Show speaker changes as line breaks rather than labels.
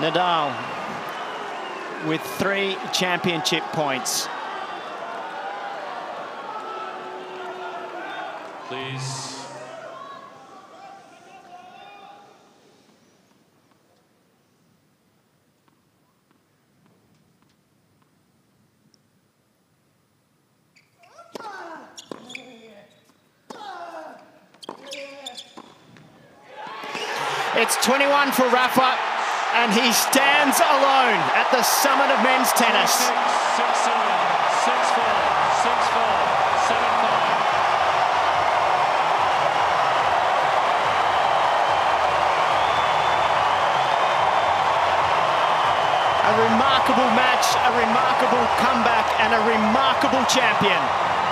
Nadal with 3 championship points.
Please.
It's 21 for Rafa, and he stands alone at the summit of men's tennis.
6-7, 6-4, 6-4, 7-5.
A remarkable match, a remarkable comeback, and a remarkable champion.